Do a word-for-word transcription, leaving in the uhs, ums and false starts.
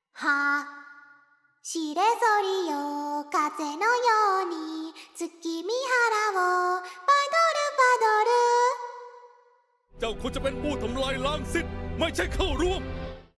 はしれぞりよ風のように月見原をパドルパドルเจ้าควรจะเป็นผู้ทำลายล้างสิทธิ์ไม่ใช่เข้าร่วม